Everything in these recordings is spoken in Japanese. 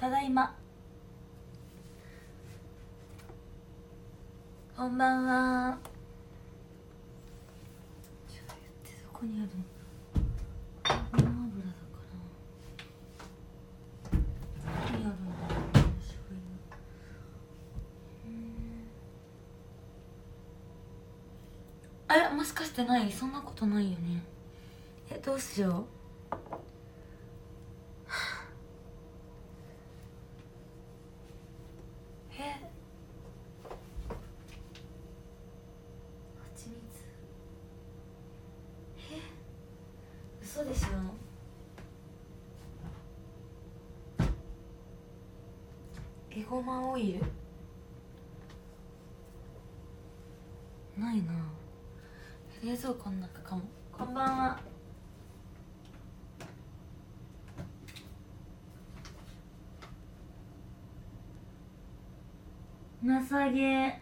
ただいま。こんばんは。醤油ってどこにあるの？ごま油だからどこにあるんだろう、醤油。もしかしてない？そんなことないよね。どうしよう。嘘でしょ。エゴマオイルないな。冷蔵庫の中かも。こんばんは。情げ。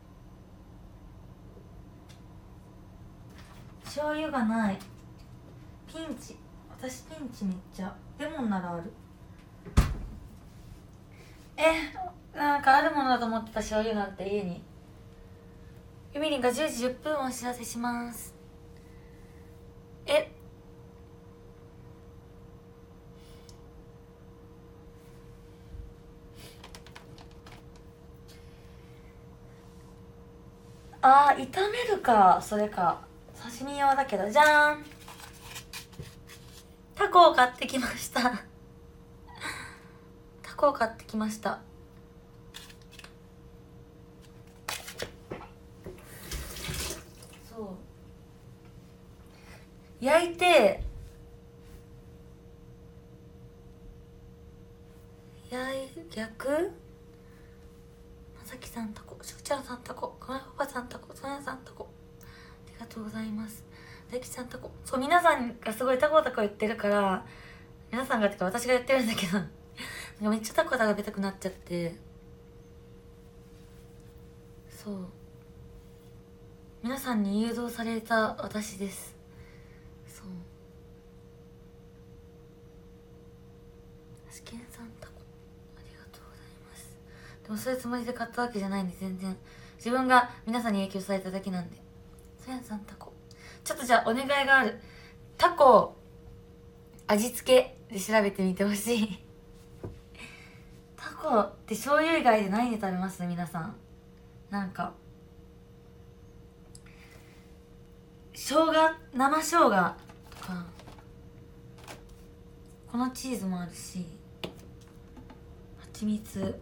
醤油がない。ピンチ。私ピンチめっちゃ。レモンならある。なんかあるものだと思ってた。醤油なんて家に。ゆみりんが10時10分をお知らせします。炒めるか。それか刺身用だけど。じゃーん、タコを買ってきましたタコを買ってきました。そう、焼いて逆まさきさんタコ、しょうちゃんさんタコ、かまパパさんタコ、そやさんタコ、ありがとうございます。大吉さんタコ。そう、皆さんがすごいタコタコ言ってるから、皆さんがってか私が言ってるんだけどなんかめっちゃタコ食べたくなっちゃって。そう、皆さんに誘導された私です。そう、試験さんタコありがとうございます。でもそういうつもりで買ったわけじゃないんで、全然自分が皆さんに影響されただけなんで。そやさんタコ、ちょっとじゃあお願いがある。タコ味付けで調べてみてほしいタコって醤油以外で何で食べます？皆さん。なんか生姜、生生姜とか、粉チーズもあるし、蜂蜜、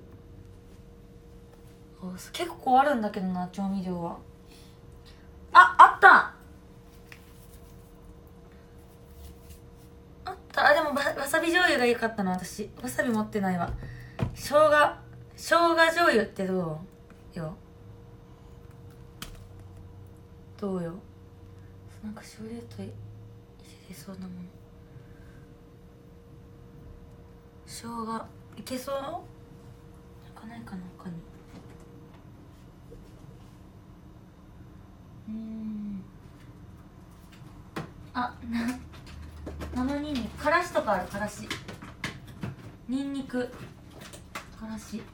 結構あるんだけどな、調味料は。あった。でもわさび醤油が良かったな。私わさび持ってないわ。生姜醤油ってどうよ。なんか醤油と入れそうなもの。生姜いけそう？なんかないかな、他に。生ニンニク、からしとかある。からし、ニンニク、からし。よ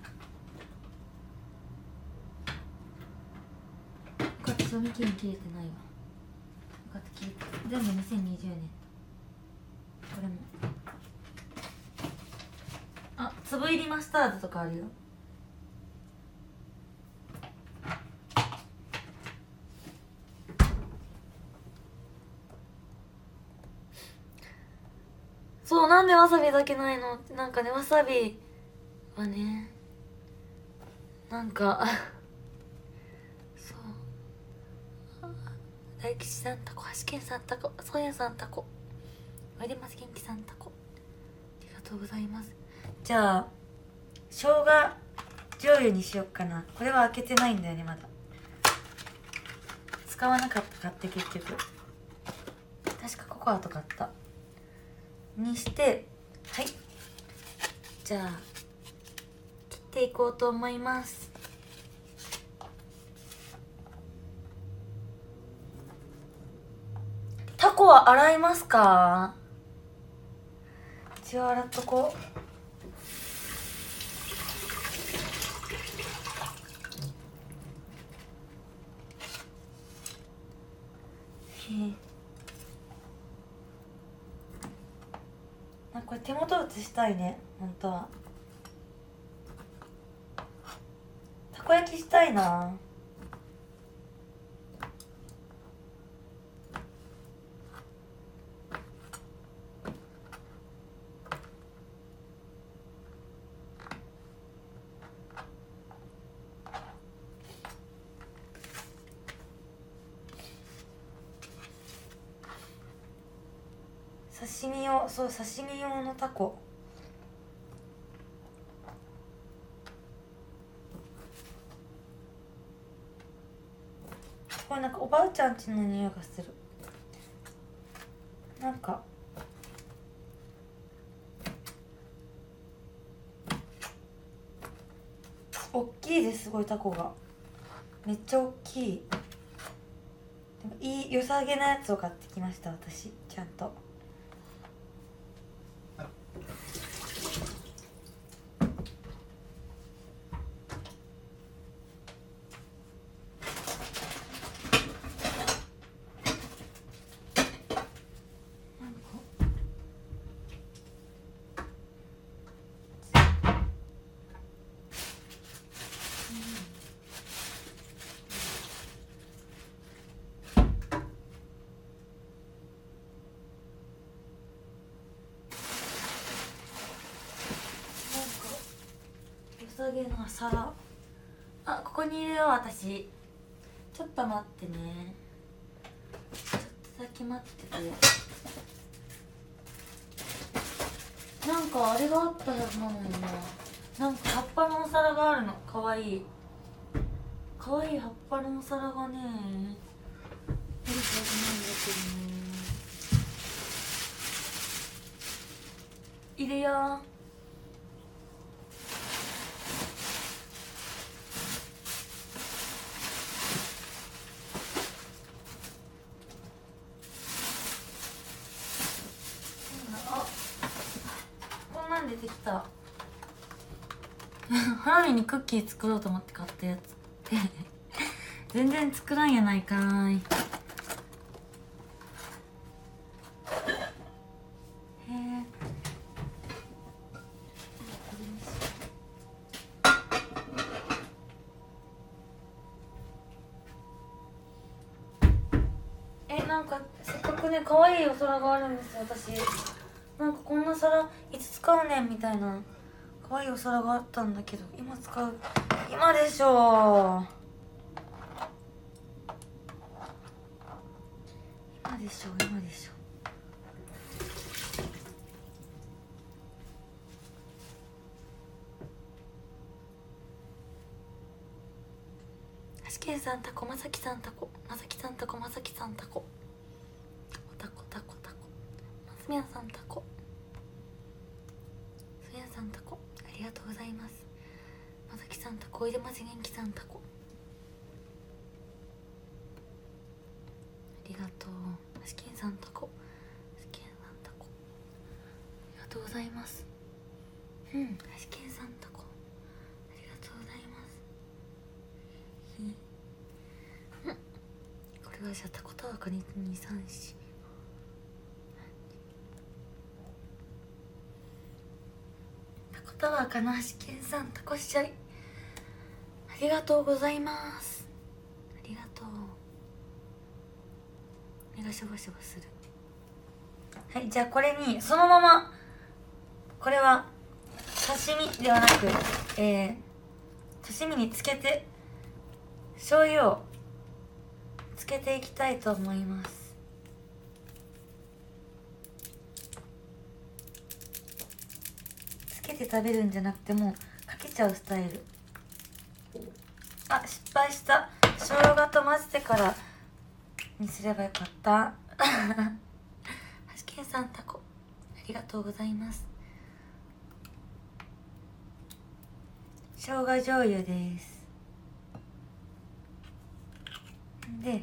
かった、賞味期限切れてないわ。よかった、切れて全部2020年。これも粒入りマスタードとかあるよ。そう、なんでわさびだけないのって。なんかね、わさびはね、なんかそう、大吉さんタコ、橋健さんタコ、そうやさんタコ、割ります元気さんタコ、ありがとうございます。じゃあ生姜醤油にしよっかな。これは開けてないんだよね、まだ。使わなかった。買って結局確かココアと買ったにして。はい、じゃあ切っていこうと思います。タコは洗いますか？一応洗っとこう。 なんかこれ手元写したいね、本当は。たこ焼きしたいな。刺身用、そう、刺身用のタコ。これなんかおばあちゃんちの匂いがする。なんか大きいです、すごいタコが。めっちゃ大きい。でもいい良さげなやつを買ってきました、私。ちゃんと。良さげな皿。あ、ここにいるよ、私。ちょっと待ってね。ちょっとだけ待ってて。なんかあれがあったはずなのにな。なんか葉っぱのお皿があるの。かわいい。かわいい葉っぱのお皿がね、出るはずなんだけどね。いるよ。出てきた。花火にクッキー作ろうと思って買ったやつ全然作らんやないかーい。なんかせっかくね、可愛いお皿があるんですよ、私。なんかこんな皿いつ使うねんみたいな可愛いお皿があったんだけど、今使う、今でしょう。今でしょう、今でしょう。橋健さんタコ、まさきさんタコ、まさきさんタコ、まさきさんタコ、タコタコタコ、ますみやさんタコ、すやさんタコ、ありがとうございます。まさきさんタコ、おいでませ元気さんタコ、ありがとう。橋健さんタコ、橋健さんタコ、ありがとうございます。橋健さんタコ、ありがとうございます。これはじゃあタコタワーか234、タコタワーかな。しけんさんタコしちゃい、ありがとうございます。ありがとう。目がシャバシャバする。はい、じゃあこれにそのまま、これは刺身ではなく、刺身につけて醤油をつけていきたいと思います。つけて食べるんじゃなくてもうかけちゃうスタイル。あ、失敗した。生姜と混ぜてからにすればよかった。はしけんさんタコ、ありがとうございます。生姜醤油です。で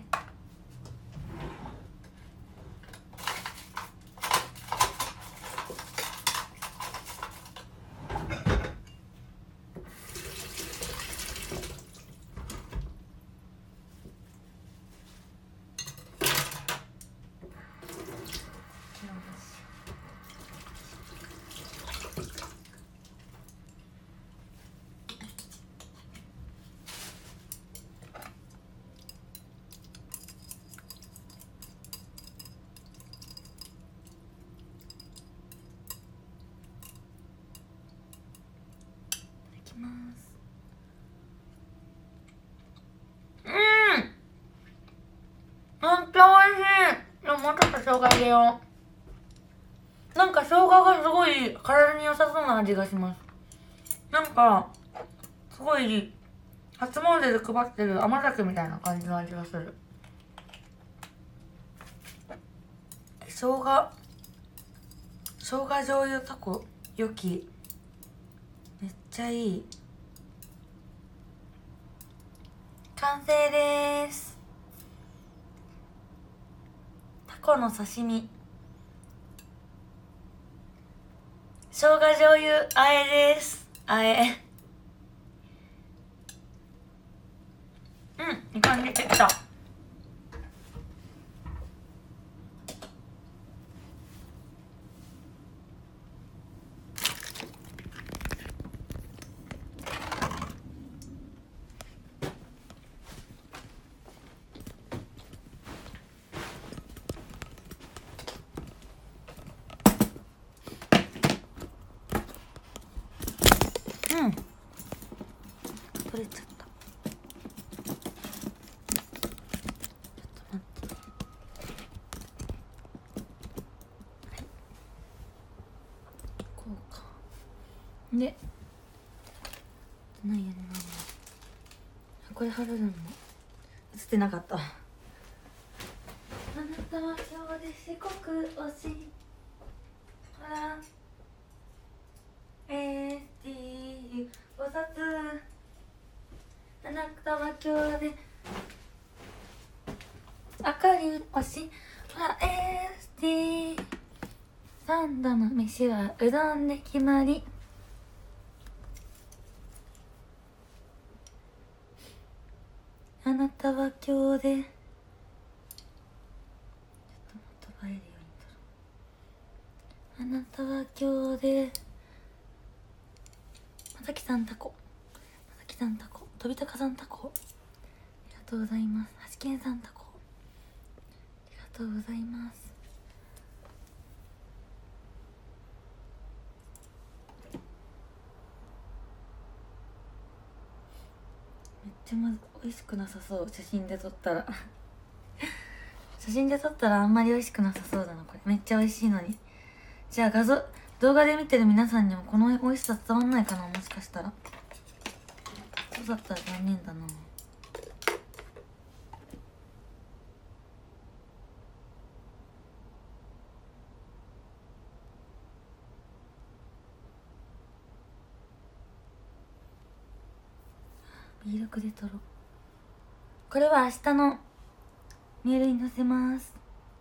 けよう。なんか生姜がすごい体に良さそうな味がします。なんかすごい初詣で配ってる甘酒みたいな感じの味がする。生姜醤油タコよき、めっちゃいい。完成です。タコの刺身、生姜醤油あえです。あえ、いい感じできた。取れちゃった。ちょっと待って。こうか。で、何やねん。これ貼るのも映ってなかった。あなたは今日で四国推し。ほら。STU お札。あなたは今日であかり推し。ほら ST 三度の飯はうどんで決まり。あなたは今日でちょっともっと映えるように撮ろう。あなたは今日でまさきさんタコ、まさきさんタコ、飛び高さんタコ、ありがとうございます。はしけんさんタコ、ありがとうございます。めっちゃまず美味しくなさそう、写真で撮ったら写真で撮ったらあんまり美味しくなさそうだな。これめっちゃ美味しいのに。じゃあ動画で見てる皆さんにもこの美味しさ伝わんないかな、もしかしたら。そうだったら残念だな。B6で撮ろう。これは明日のメールに載せます。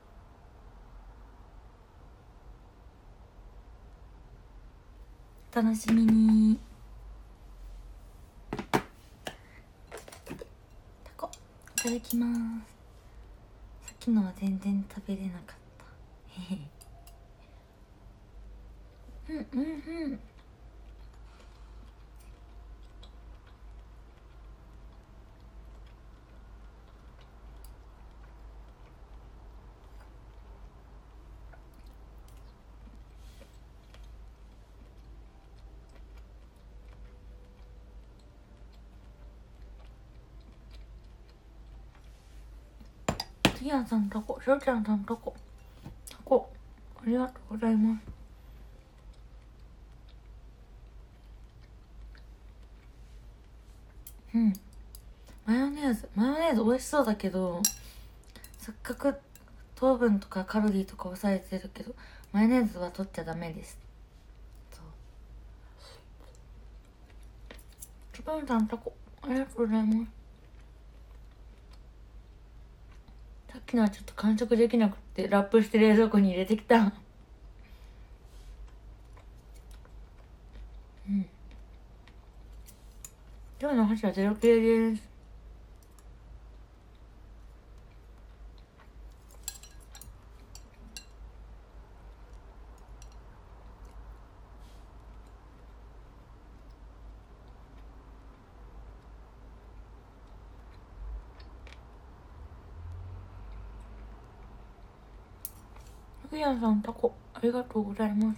楽しみに。タコいただきます。さっきのは全然食べれなかった。ティアンさんタコ、しょうちゃんさんタコ、タコありがとうございます。マヨネーズ美味しそうだけど、せっかく糖分とかカロリーとか抑えてるけど、マヨネーズは取っちゃダメです。そうチュパンさんタコありがとうございます。さっきのはちょっと完食できなくてラップして冷蔵庫に入れてきた今日の箸は0系です。ふやんさんタコありがとうございます。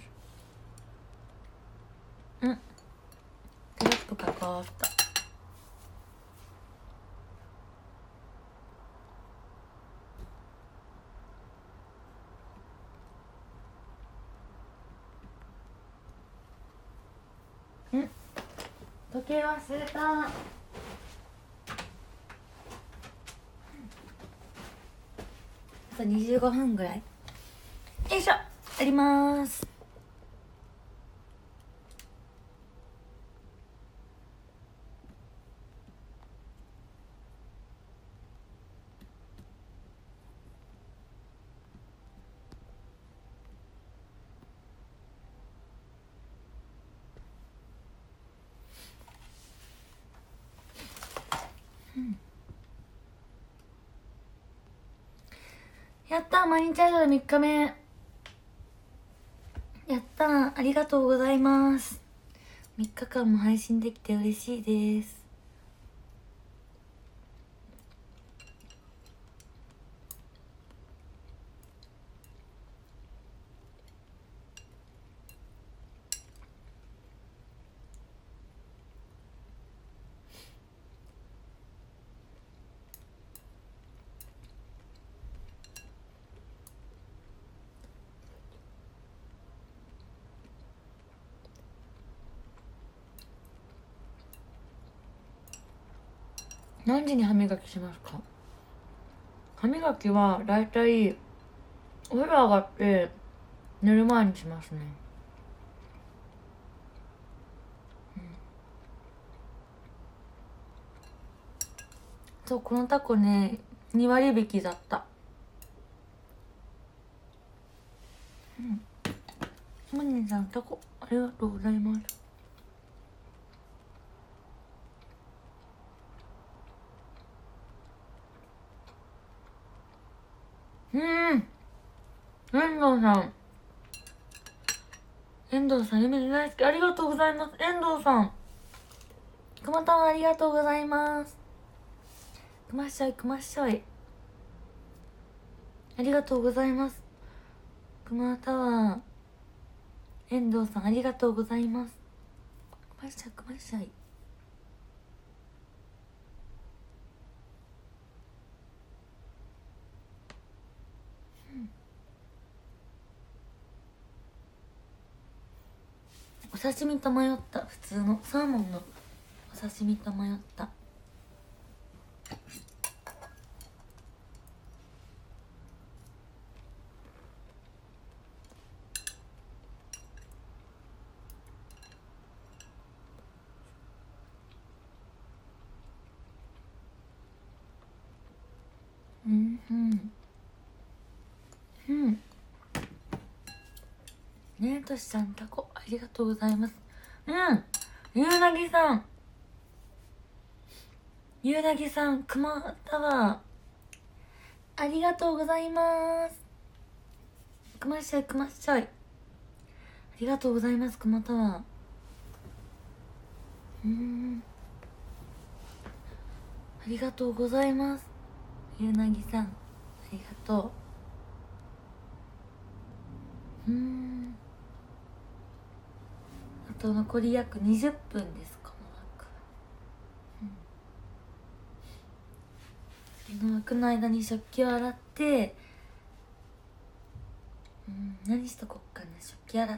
テロップが変わった。 時計忘れた。あと25分ぐらい。よいしょ、あります。やったー、毎日アイドル3日目。やったー、ありがとうございます。3日間も配信できて嬉しいです。何時に歯磨きしますか？歯磨きはだいたいお風呂上がって寝る前にしますね。そう、このタコね、2割引きだった。ひまにんさん、タコありがとうございます。遠藤さん、夢大好き、ありがとうございます。遠藤さん、くまたまありがとうございます。くまっしょい、くまっしょい、ありがとうございます。くまたわ遠藤さん、ありがとうございます。くまっしょい、くまっしょい。お刺身と迷った。普通のサーモンのお刺身と迷った。ねえとしさん、タコありがとうございます。ゆうなぎさん、ゆうなぎさん、くまたわありがとうございます。くまっしょい、くまっしょい、ありがとうございます。くまたわありがとうございます。ゆうなぎさん、ありがとう。あと残り約20分です。この枠の間に食器を洗って、何しとこっかな。食器洗って、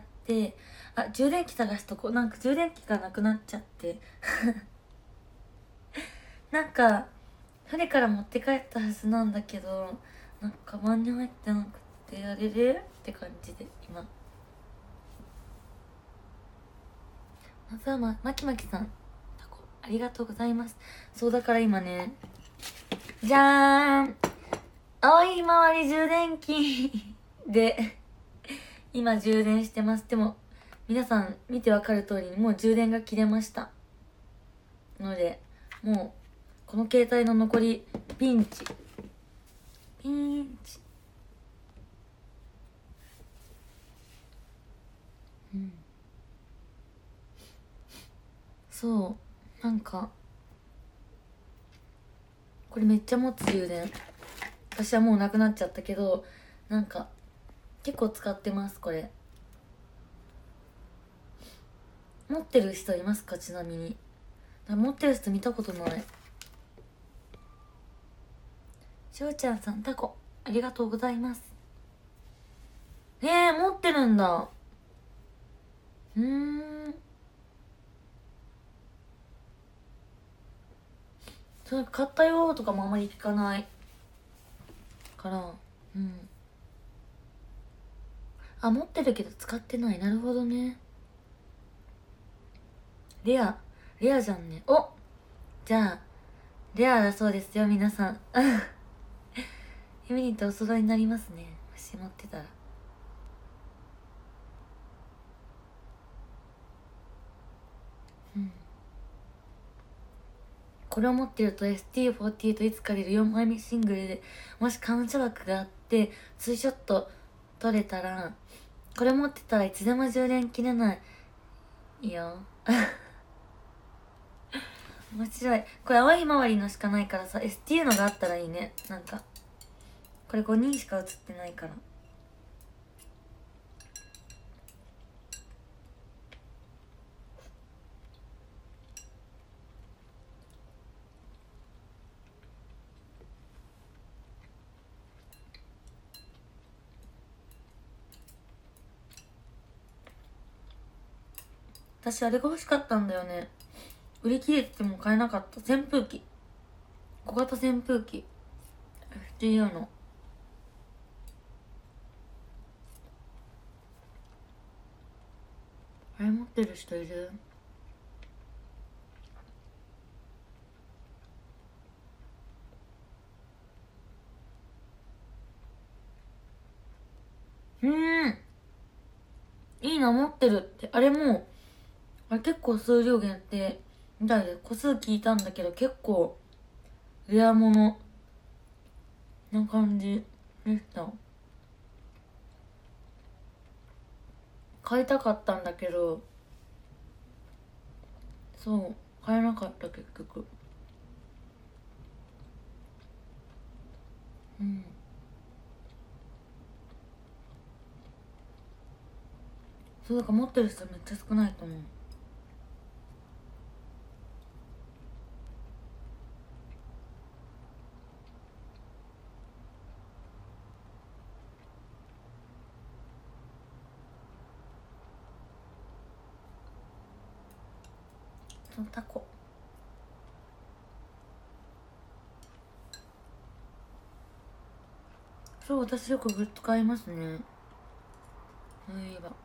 あ、充電器探しとこう。なんか充電器がなくなっちゃってなんか船から持って帰ったはずなんだけど、なんかカバンに入ってなくて、あれれって感じで今。まずはまきまきさん、タコありがとうございます。そう、だから今ね、じゃーん、青いひまわり充電器で今充電してます。でも皆さん見てわかる通りにもう充電が切れましたので、もうこの携帯の残りピンチそう、なんかこれめっちゃ持つ充電。私はもうなくなっちゃったけど、なんか結構使ってます。これ持ってる人いますか？ちなみに持ってる人見たことない。しおちゃんさん、タコありがとうございます。持ってるんだ。 それ買ったよとかもあまり聞かないから。うん。あ、持ってるけど使ってない。なるほどね。レアじゃんね。お、じゃあレアだそうですよ皆さん。ユミニとお揃いになりますね、もし持ってたら。うん。これを持ってると ST48 いつか出る4枚目シングルでもし感謝枠があってツーショット撮れたら、これ持ってたらいつでも充電切れないよ。面白い。これ青いひまわりのしかないからさ、 ST のがあったらいいね。なんかこれ5人しか写ってないから。私あれが欲しかったんだよね。売り切れてても買えなかった。扇風機、小型扇風機 FTU の。あれ持ってる人いる？いいな、持ってるって。あれも結構数量限定みたいで個数聞いたんだけど、結構レアものな感じでした。買いたかったんだけど、そう買えなかった結局。うん。そうだから持ってる人めっちゃ少ないと思う。そのタコ、そう私よくグッズ買いますね、そういえば。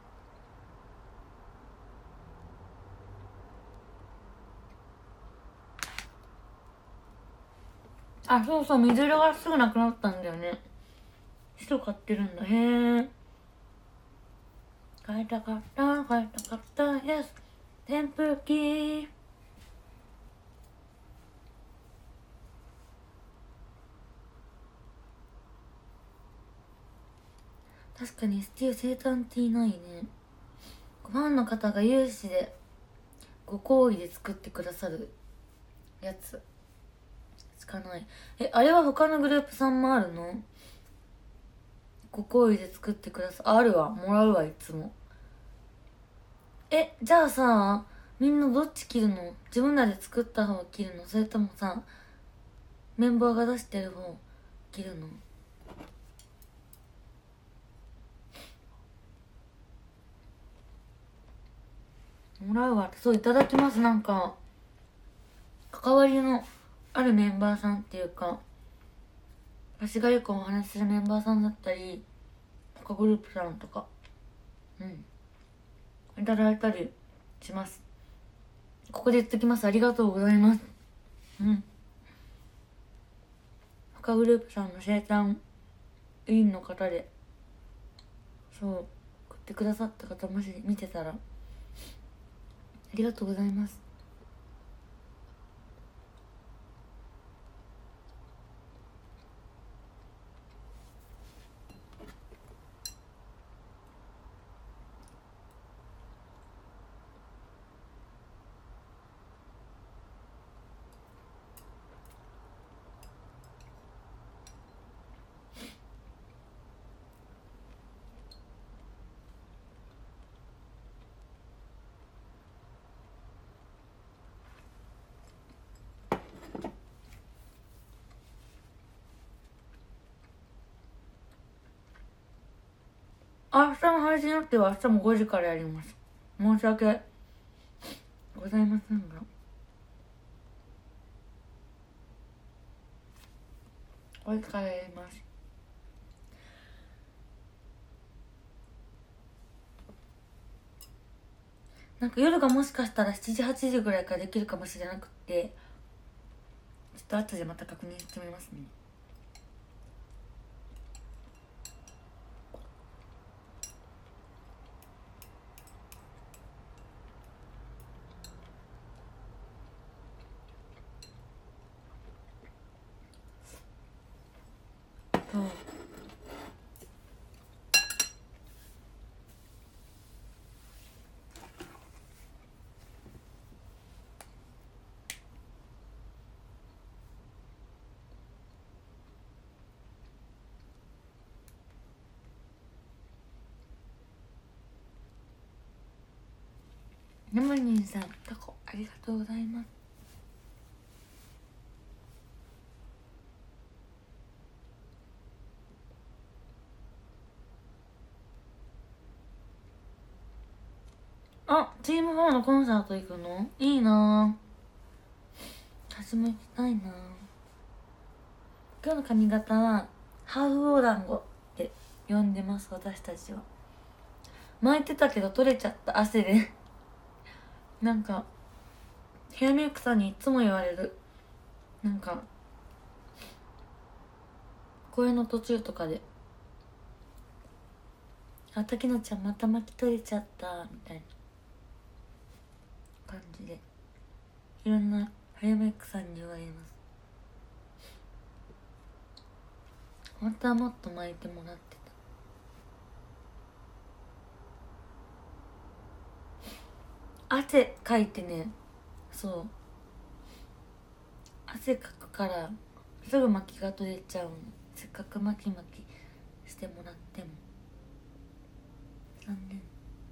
あ、そうそう、水色がすぐなくなったんだよね。白買ってるんだ。へえ。買いたかった、買いたかった、yes。扇風機。確かに ST 生誕 T ないね。ファンの方が有志でご好意で作ってくださるやつしかない。あれは他のグループさんもあるの？ご好意で作ってくださあるわ、もらうわいつも。じゃあさ、みんなどっち着るの？自分らで作った方着るの？それともさ、メンバーが出してる方着るの？もらうわ。そう、いただきます。なんか関わりのあるメンバーさんっていうか、私がよくお話しするメンバーさんだったり、他グループさんとか、いただいたりします。ここで言っときます。ありがとうございます。他グループさんの生誕委員の方で、そう送ってくださった方もし見てたらありがとうございます。明日の配信予定は明日も5時からやります。申し訳ございませんが。 これからやります。なんか夜がもしかしたら7時8時ぐらいからできるかもしれなくて、ちょっと後でまた確認してみますね。そう。ナムニンさん、タコありがとうございます。あ、チーム4のコンサート行くの？いいなぁ。私も行きたいなぁ。今日の髪型はハーフオーダンゴって呼んでます、私たちは。巻いてたけど取れちゃった、汗でなんかヘアメイクさんにいつも言われる。なんか声の途中とかで「あ、滝野ちゃんまた巻き取れちゃった」みたいな感じでいろんなヘアメイクさんに言われます。本当はもっと巻いてもらってた。汗かいてね、そう汗かくからすぐ巻きが取れちゃうの。せっかく巻きしてもらっても残念。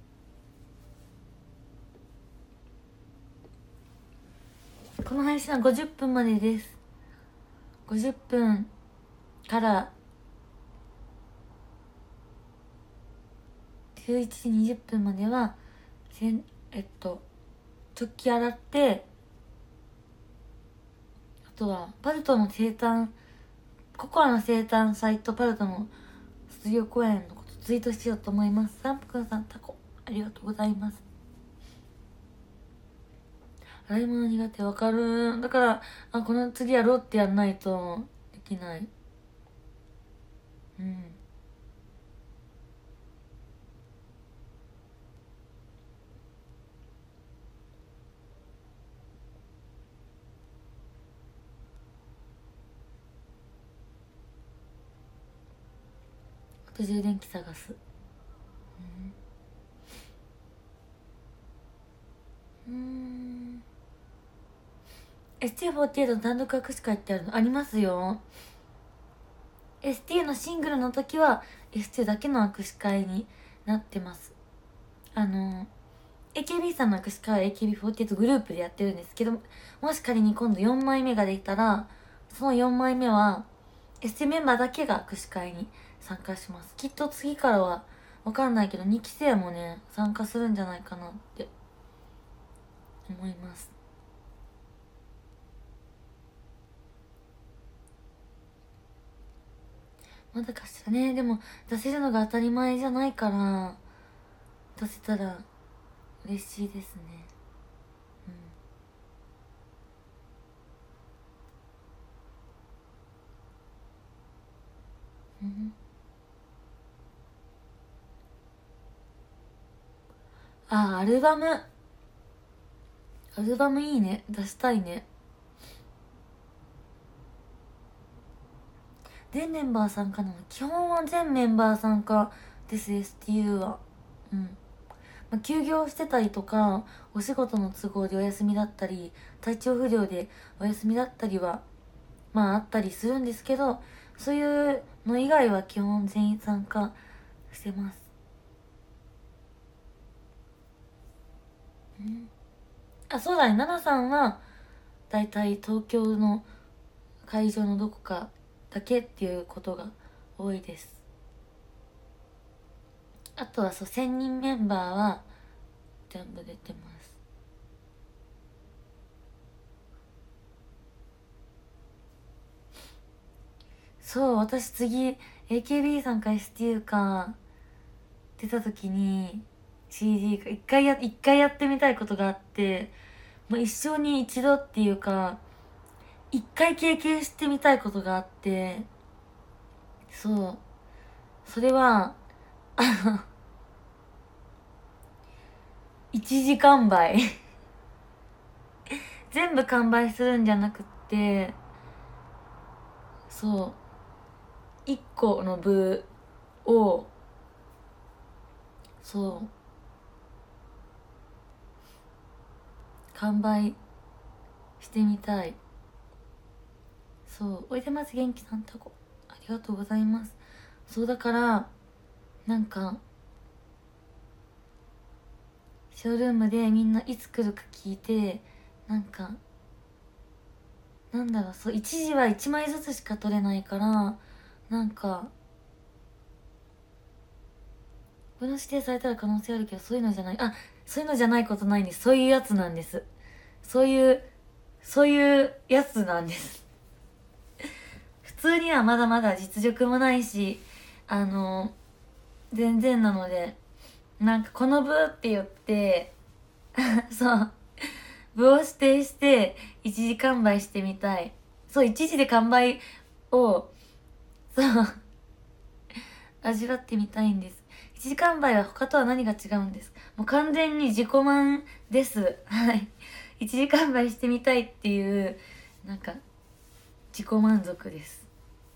この配信は50分までです。50分から11時20分までは食器洗って、あとはパルトの生誕、ココアの生誕祭とパルトの卒業公演のことツイートしようと思います。サンプくんさん、タコありがとうございます。洗い物苦手、わかる。だからこの次やろうってやんないとできない。うん。あと充電器探す。ST48 の単独握手会ってあるの？ありますよ。ST のシングルの時は ST だけの握手会になってます。AKB さんの握手会は AKB48 グループでやってるんですけど、もし仮に今度4枚目ができたら、その4枚目は ST メンバーだけが握手会に参加します。きっと次からはわかんないけど2期生もね参加するんじゃないかなって思います。まだかしらね。でも出せるのが当たり前じゃないから出せたら嬉しいですね。アルバムいいね。出したいね。全メンバー参加なの？基本は全メンバー参加です。 STU は。休業してたりとかお仕事の都合でお休みだったり体調不良でお休みだったりはあったりするんですけど、そういうの以外は基本全員参加してます。そうだね、奈々さんはだいたい東京の会場のどこかだけっていうことが多いです。あとは1000人メンバーは全部出てます。 そう、私次 AKB さんか STU か出た時に CD が一回やってみたいことがあって、もう一生に一度っていうか一回経験してみたいことがあって、そう、それは一時完売全部完売するんじゃなくって、そう、一個の部を、そう完売してみたい。そう、おいでます元気さんタコありがとうございます。そうだからなんかショールームでみんないつ来るか聞いて、なんかなんだろう、そう一時は1枚ずつしか取れないから、なんかこの指定されたら可能性あるけど、そういうのじゃない、あ、そういうのじゃないことないんです。そういうやつなんです。そういうやつなんです普通にはまだまだ実力もないし、全然なので、なんかこの部って言ってそう部を指定して一時完売してみたい。そう、一時で完売をそう味わってみたいんです。一時完売は他とは何が違うんです？もう完全に自己満です。はい。一時完売してみたいっていうなんか自己満足です。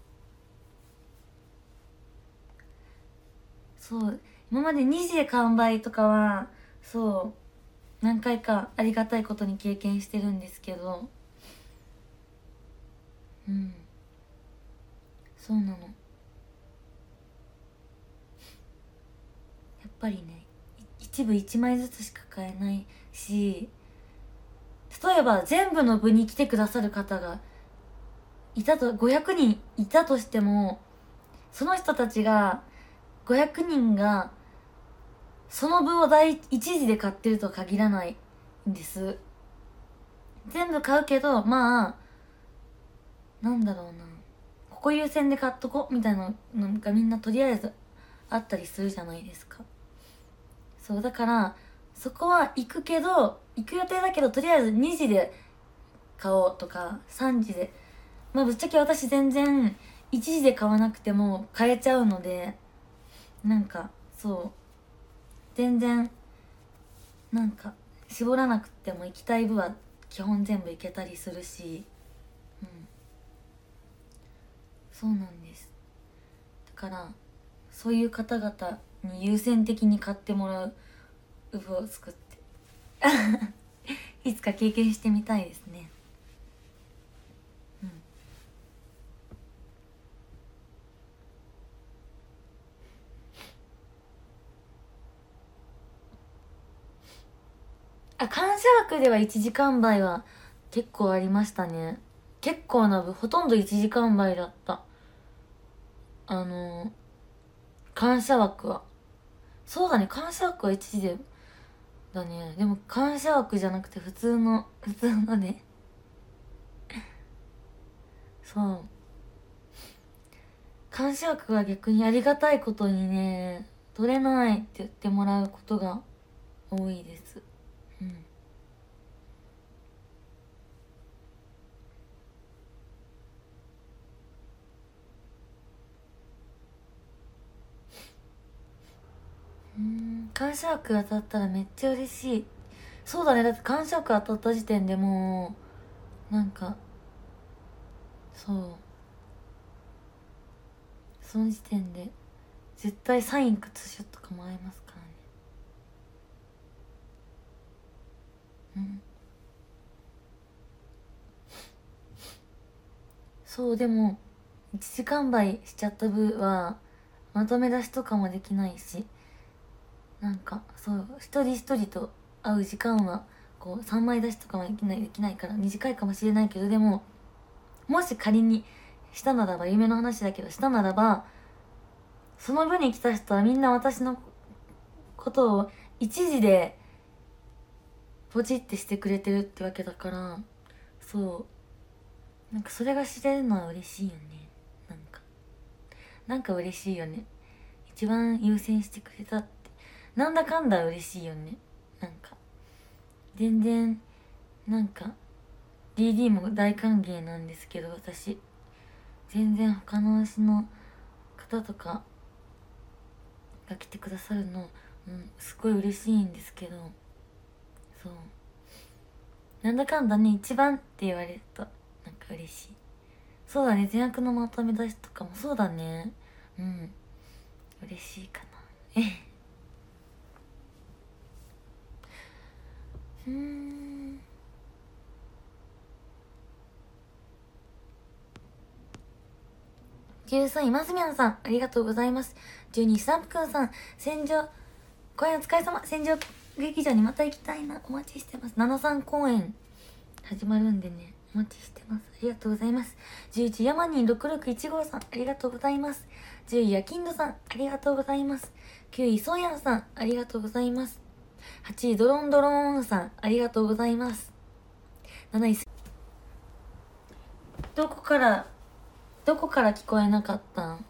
そう、今まで2時で完売とかはそう何回かありがたいことに経験してるんですけど、うん、そうなの。やっぱりね、一部1枚ずつしか買えないし、例えば全部の部に来てくださる方が500人いたとしても、その人たちが500人がその部を第一次で買ってるとは限らないんです。全部買うけど、まあなんだろうな、ここ優先で買っとこみたいなのがみんなとりあえずあったりするじゃないですか。そうだからそこは行くけど、行く予定だけどとりあえず2時で買おうとか3時で、まあぶっちゃけ私全然1時で買わなくても買えちゃうので、なんかそう全然なんか絞らなくても行きたい部は基本全部行けたりするし、うん、そうなんです。だからそういう方々に優先的に買ってもらうウブを作っていつか経験してみたいですね。うん、あ、感謝枠では1時間売は結構ありましたね。結構な部、ほとんど1時間売だった。あの感謝枠は、そうだね、感謝枠は1時でだね。でも感謝枠じゃなくて普通のね、そう感謝枠は逆にありがたいことにね、取れないって言ってもらうことが多いです。うん、感謝枠当たったらめっちゃ嬉しい。そうだね、だって感謝枠当たった時点でもうなんかそうその時点で絶対サインかツーショットかもらえますからね。うん、そうでも1時間倍しちゃった分はまとめ出しとかもできないし、なんかそう一人一人と会う時間はこう3枚出しとかもできないから短いかもしれないけど、でももし仮にしたならば、夢の話だけどしたならば、その部に来た人はみんな私のことを一時でポチってしてくれてるってわけだから、そうなんかそれが知れるのは嬉しいよね。なんかなんか嬉しいよね。一番優先してくれたってなんだかんだ嬉しいよね。なんか全然なんか DD も大歓迎なんですけど、私全然他の推しの方とかが来てくださるの、すごい嬉しいんですけど、そうなんだかんだね一番って言われるとなんか嬉しい。そうだね、善悪のまとめ出しとかもそうだね。嬉しいかな。13位マスミャンさんありがとうございます。12位スタンプくんさん、戦場公演お疲れ様。戦場劇場にまた行きたいな、お待ちしてます。73公演始まるんでね、お待ちしてます。ありがとうございます。11位ヤマニン6615さんありがとうございます。10位ヤキンドさんありがとうございます。9位ソヤンさんありがとうございます。8位ドロンドローンさんありがとうございます。7位どこから聞こえなかったん？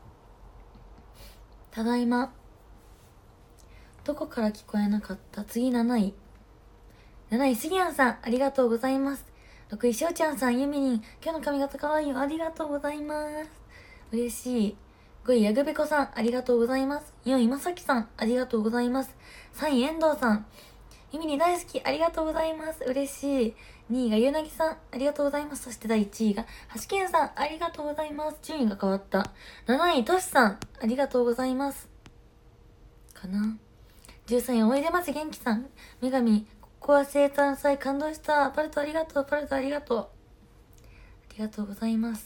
ただいま。どこから聞こえなかった？次7位。7位、杉谷さん、ありがとうございます。6位、しおちゃんさん、ゆみりん、今日の髪型かわいいよ、ありがとうございます。嬉しい。5位、やぐべこさん、ありがとうございます。4位、まさきさん、ありがとうございます。3位、遠藤さん、ゆみりん大好き、ありがとうございます。嬉しい。2位がゆうなぎさん、ありがとうございます。そして第1位が、はしけんさん、ありがとうございます。順位が変わった。7位、としさん、ありがとうございます。かな。13位、おいでます元気さん、女神、ここは生誕祭感動した。パルトありがとう。パルトありがとう。ありがとうございます。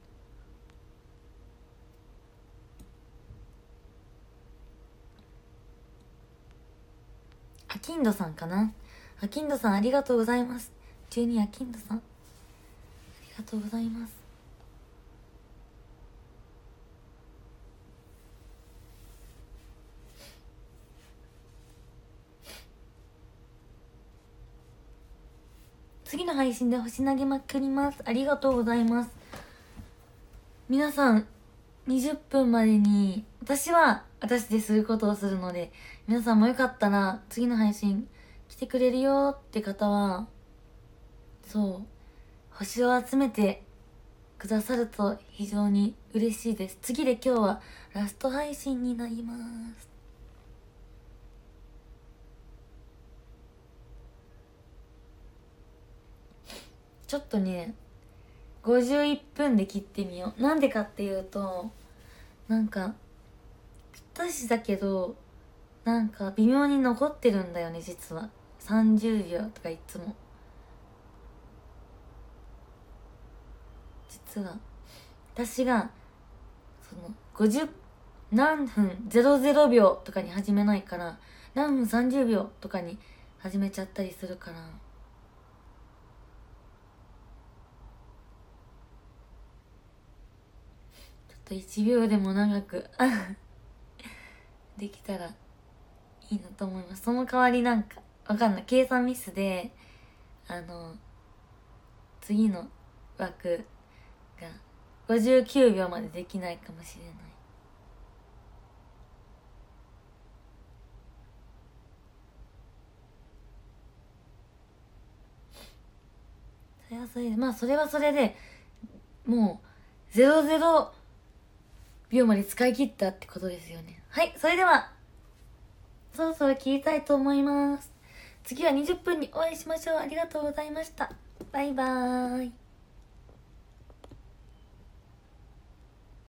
アキンドさんかな。アキンドさんありがとうございます。12アキンドさんありがとうございます。次の配信で星投げまくります。ありがとうございます。皆さん20分までに私は私ですることをするので、皆さんもよかったら次の配信来てくれるよって方は、そう星を集めてくださると非常に嬉しいです。次で今日はラスト配信になります。ちょっとね51分で切ってみよう。なんでかっていうと、なんかぴったしだけどなんか微妙に残ってるんだよね。実は30秒とかいつも、実は私がその50何分00秒とかに始めないから、何分30秒とかに始めちゃったりするから、ちょっと1秒でも長くできたらいいなと思います。その代わりなんかわかんない、計算ミスで次の枠が59秒までできないかもしれない。それはそれで、まあそれはそれでもう00秒まで使い切ったってことですよね。はい、それではそろそろ切りたいと思います。次は20分にお会いしましょう。ありがとうございました。バイバーイ。